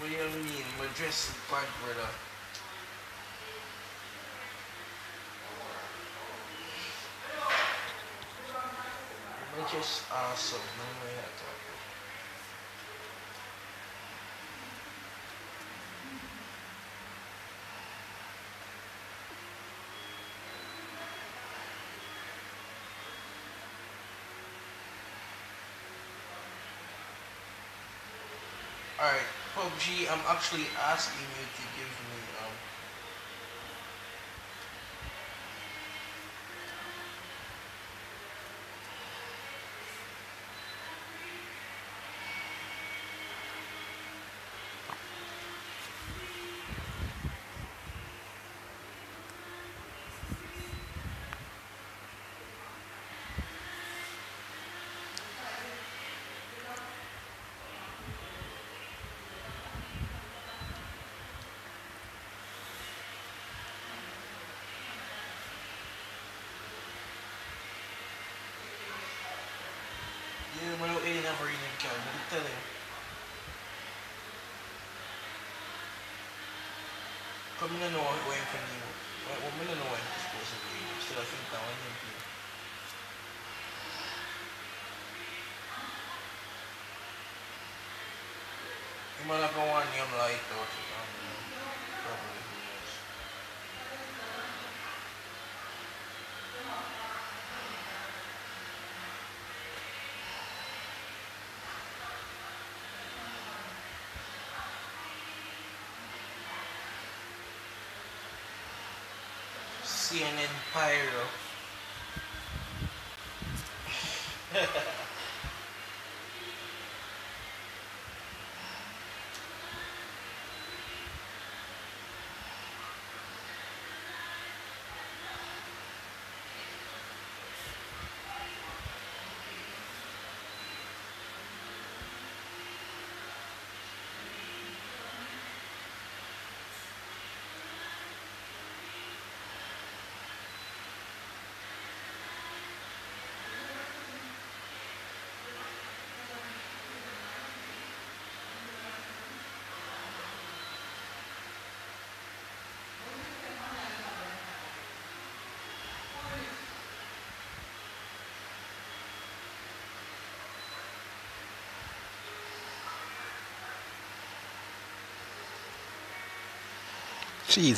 What do you mean? My dress is bad, brother. My dress is awesome. No way I talk. Alright, PUBG, I'm actually asking you to give me yeah, my little alien never even can. Let me tell you. Come in know when for you. What I don't know when it's supposed to be. Still I think that one you. You might not go on young light though. Probably who knows. CNN Pyro. Jeez,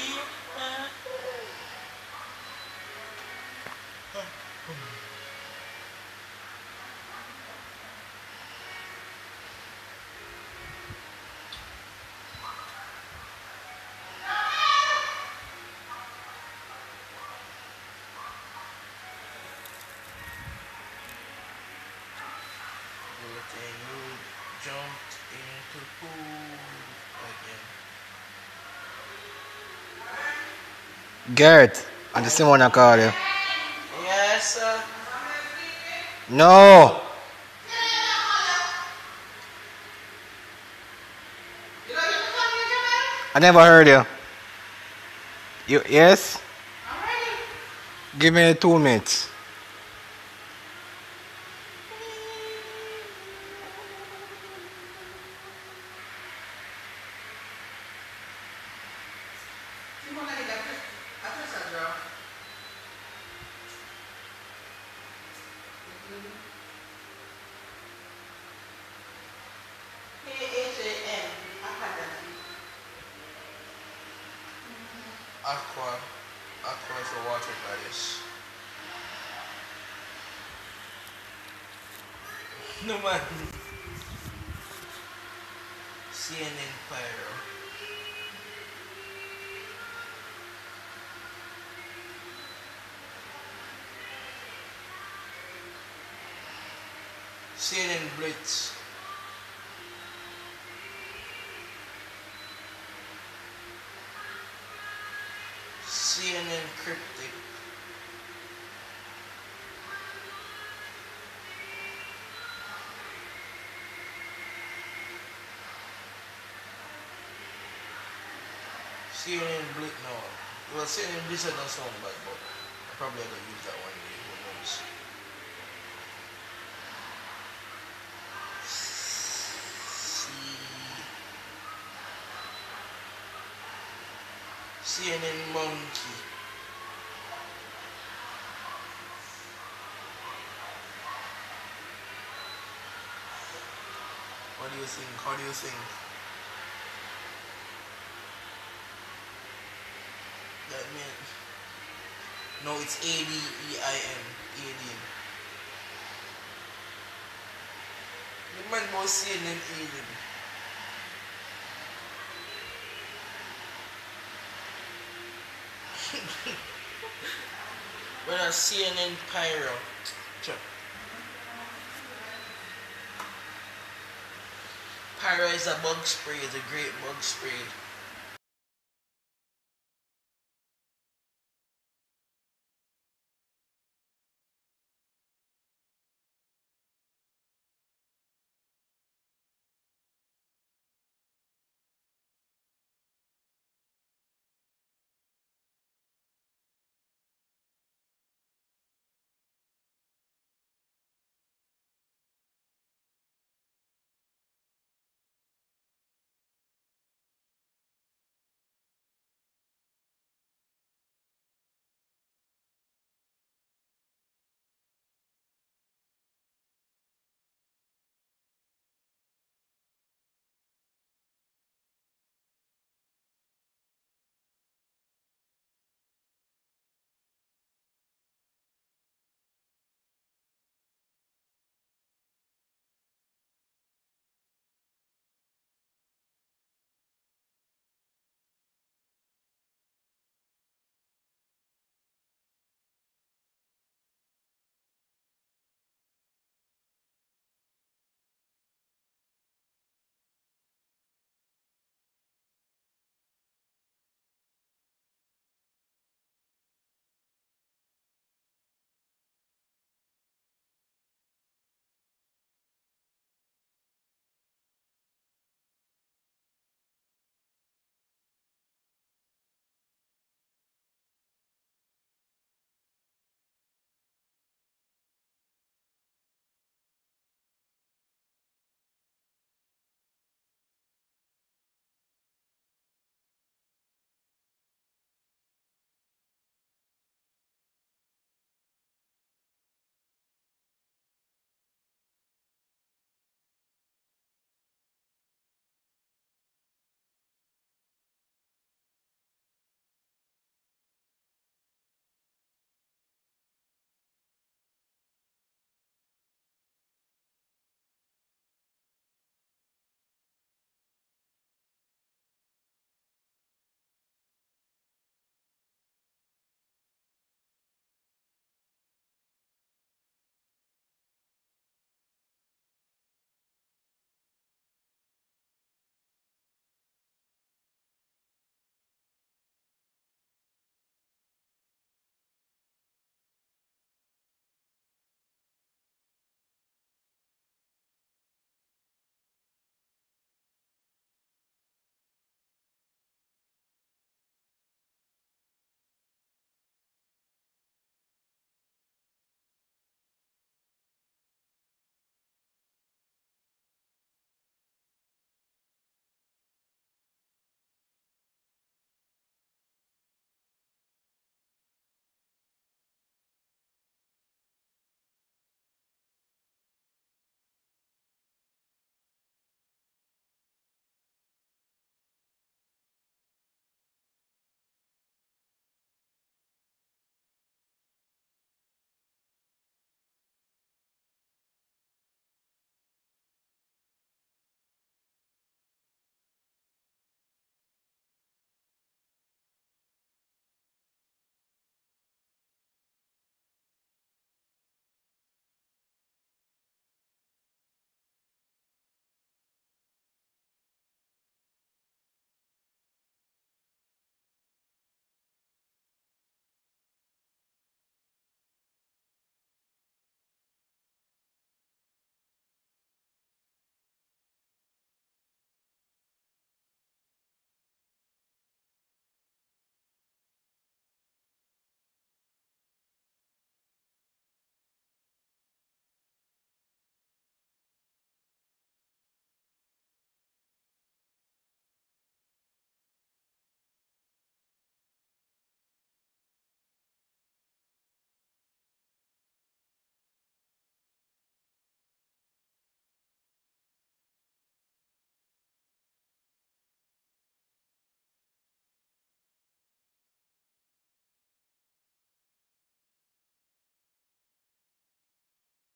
Good thing you jumped into pool again. Garrett, I just want to call you. Yes, No, I never heard you. You yes? Give me 2 minutes. aqua. Aqua is a water goddess. No man. CNN Pyro. CNN Blitz. CNN Cryptic. CNN Blitz, no. Well, CNN Blizzard doesn't sound bad, but I probably have to use that one day. Who knows? CNN monkey. What do you think? How do you think? That means no, it's ADEIN. Alien. The man was CNN alien. When a CNN pyro. Sure. Pyro is a bug spray, it's a great bug spray.